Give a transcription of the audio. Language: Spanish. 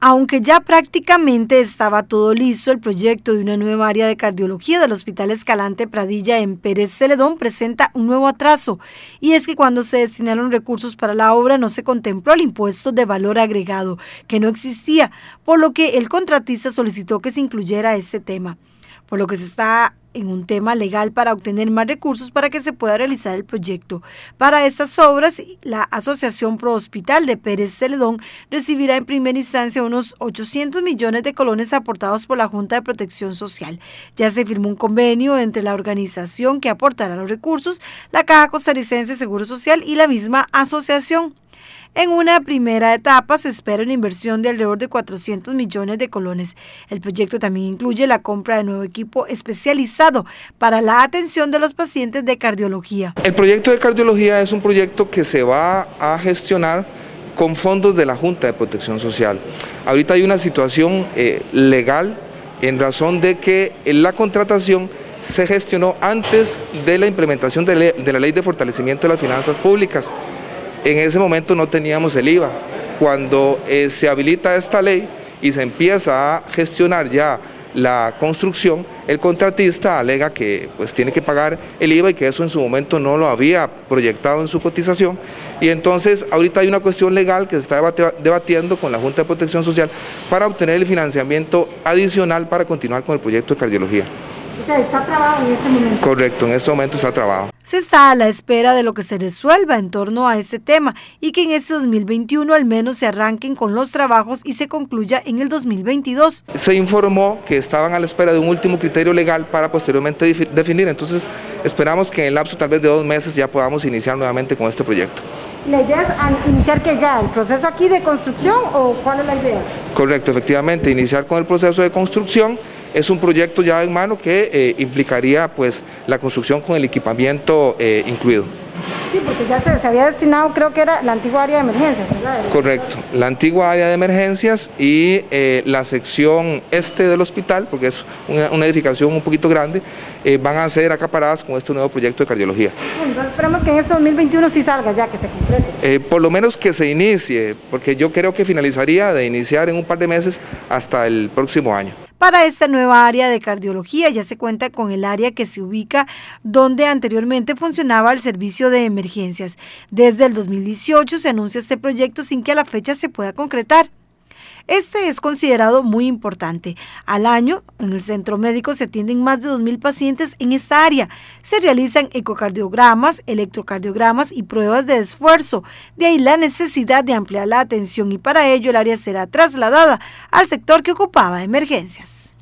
Aunque ya prácticamente estaba todo listo, el proyecto de una nueva área de cardiología del Hospital Escalante Pradilla en Pérez Celedón presenta un nuevo atraso, y es que cuando se destinaron recursos para la obra no se contempló el impuesto de valor agregado, que no existía, por lo que el contratista solicitó que se incluyera este tema, por lo que se está en un tema legal para obtener más recursos para que se pueda realizar el proyecto. Para estas obras, la Asociación Pro Hospital de Pérez Celedón recibirá en primera instancia unos 800 millones de colones aportados por la Junta de Protección Social. Ya se firmó un convenio entre la organización que aportará los recursos, la Caja Costarricense de Seguro Social y la misma asociación. En una primera etapa se espera una inversión de alrededor de 400 millones de colones. El proyecto también incluye la compra de nuevo equipo especializado para la atención de los pacientes de cardiología. El proyecto de cardiología es un proyecto que se va a gestionar con fondos de la Junta de Protección Social. Ahorita hay una situación legal en razón de que la contratación se gestionó antes de la implementación de la Ley de Fortalecimiento de las Finanzas Públicas. En ese momento no teníamos el IVA. Cuando se habilita esta ley y se empieza a gestionar ya la construcción, el contratista alega que pues tiene que pagar el IVA y que eso en su momento no lo había proyectado en su cotización, y entonces ahorita hay una cuestión legal que se está debatiendo con la Junta de Protección Social para obtener el financiamiento adicional para continuar con el proyecto de cardiología. O sea, ¿está trabado en este momento? Correcto, en este momento está trabado. Se está a la espera de lo que se resuelva en torno a este tema y que en este 2021 al menos se arranquen con los trabajos y se concluya en el 2022. Se informó que estaban a la espera de un último criterio legal para posteriormente definir, entonces esperamos que en el lapso tal vez de 2 meses ya podamos iniciar nuevamente con este proyecto. ¿La idea es iniciar que ya el proceso aquí de construcción o cuál es la idea? Correcto, efectivamente, iniciar con el proceso de construcción. Es un proyecto ya en mano que implicaría pues la construcción con el equipamiento incluido. Sí, porque ya se había destinado, creo que era la antigua área de emergencias, ¿verdad? Correcto, la antigua área de emergencias y la sección este del hospital, porque es una edificación un poquito grande, van a ser acaparadas con este nuevo proyecto de cardiología. Bueno, entonces esperemos que en este 2021 sí salga ya, que se complete. Por lo menos que se inicie, porque yo creo que finalizaría de iniciar en un par de meses hasta el próximo año. Para esta nueva área de cardiología ya se cuenta con el área que se ubica donde anteriormente funcionaba el servicio de emergencias. Desde el 2018 se anuncia este proyecto sin que a la fecha se pueda concretar. Este es considerado muy importante. Al año, en el centro médico se atienden más de 2.000 pacientes en esta área. Se realizan ecocardiogramas, electrocardiogramas y pruebas de esfuerzo. De ahí la necesidad de ampliar la atención y para ello el área será trasladada al sector que ocupaba emergencias.